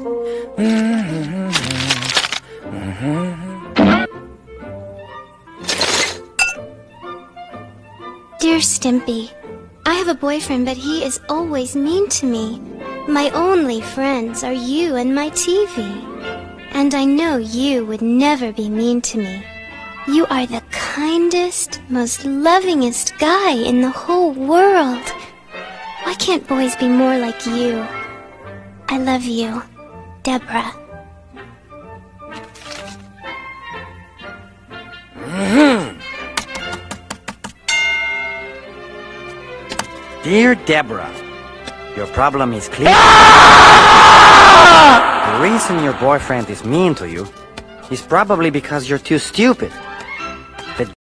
Dear Stimpy, I have a boyfriend, but he is always mean to me. My only friends are you and my TV. And I know you would never be mean to me. You are the kindest, most lovingest guy in the whole world. Why can't boys be more like you? I love you, Deborah. Dear Deborah, your problem is clear. The reason your boyfriend is mean to you is probably because you're too stupid.